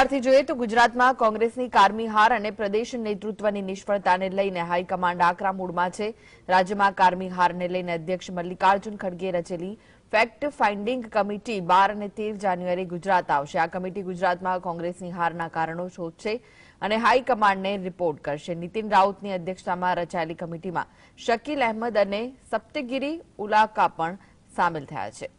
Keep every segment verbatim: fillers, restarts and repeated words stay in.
વિસ્તારથી જોઈએ તો ગુજરાતમાં કોંગ્રેસની કારમી હાર અને પ્રદેશ નેતૃત્વની નિષ્ફળતાને લઈને હાઈકમાન્ડ આકરા મૂડમાં છે। રાજ્યમાં કારમી હારને લઈને અધ્યક્ષ મલ્લિકાર્જુન ખડગેએ રચેલી ફેક્ટ ફાઇન્ડિંગ કમિટી બાર અને તેર જાન્યુઆરી ગુજરાત આવશે। આ કમિટી ગુજરાતમાં કોંગ્રેસની હારના કારણો શોધશે અને હાઈકમાન્ડને રિપોર્ટ કરશે। નીતિન રાઉતની અધ્યક્ષતામાં રચાયેલી કમિટીમાં શકીલ અહેમદ અને સપ્તગીરી ઉલાકા પણ સામેલ થયા છે।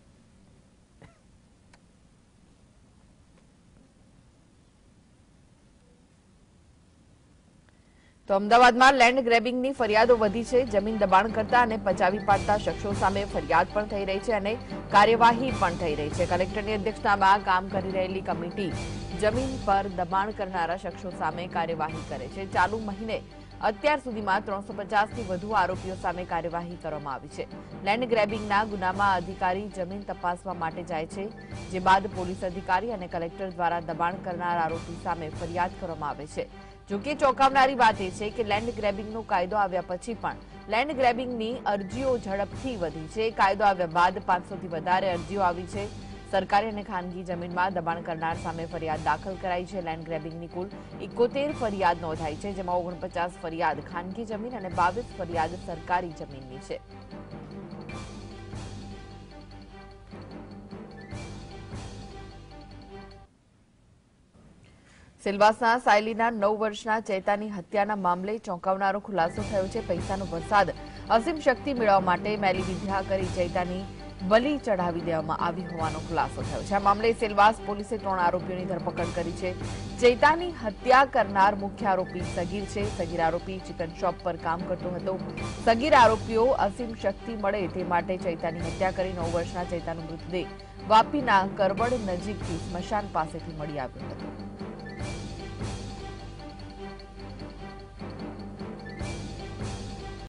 તો અમદાવાદમાં લેન્ડ ગ્રેબિંગની ફરિયાદો વધી છે। જમીન દબાણ કરતા અને પચાવી પાડતા શખ્સો સામે ફરિયાદ પણ થઈ રહી છે અને કાર્યવાહી પણ થઈ રહી છે। કલેક્ટરની અધ્યક્ષતામાં કામ કરી રહેલી કમિટી જમીન પર દબાણ કરનારા શખ્સો સામે કાર્યવાહી કરે છે। ચાલુ મહિને અત્યાર સુધીમાં ત્રણસો પચાસથી વધુ આરોપીઓ સામે કાર્યવાહી કરવામાં આવી છે। લેન્ડ ગ્રેબિંગના ગુનામાં અધિકારી જમીન તપાસવા માટે જાય છે, જે બાદ પોલીસ અધિકારી અને કલેક્ટર દ્વારા દબાણ કરનાર આરોપી સામે ફરિયાદ કરવામાં આવે છે। જોકે ચોંકાવનારી વાત એ છે કે લેન્ડ ગ્રેબિંગનો કાયદો આવ્યા પછી પણ લેન્ડ ગ્રેબિંગની અરજીઓ ઝડપથી વધી છે। કાયદો આવ્યા બાદ પાંચસોથી વધારે અરજીઓ આવી છે। સરકારી અને ખાનગી જમીનમાં દબાણ કરનાર સામે ફરિયાદ દાખલ કરાઈ છે। લેન્ડ ગ્રેબિંગની કુલ એકોતેર ફરિયાદ નોંધાઈ છે, જેમાં ઓગણપચાસ ફરિયાદ ખાનગી જમીન અને બાવીસ ફરિયાદ સરકારી જમીનની છે। સેલવાસના સાયલીના નવ વર્ષના ચૈતાની હત્યાના મામલે ચોંકાવનારો ખુલાસો થયો છે। પૈસાનો વરસાદ અસીમ શક્તિ મેળવવા માટે મેલી વિદ્યા કરી ચૈતાની બલિ ચઢાવી દેવામાં આવી હોવાનો ખુલાસો થયો છે। આ મામલે સેલવાસ પોલીસે ત્રણ આરોપીઓની ધરપકડ કરી છે। ચૈતાની હત્યા કરનાર મુખ્ય આરોપી સગીર છે। સગીર આરોપી ચિકન શોપ પર કામ કરતો હતો। સગીર આરોપીઓ અસીમ શક્તિ મળે તે માટે ચૈતાની હત્યા કરી નવ વર્ષના ચૈતાનો મૃતદેહ વાપીના કરવડ નજીકથી સ્મશાન પાસેથી મળી આવ્યો હતો।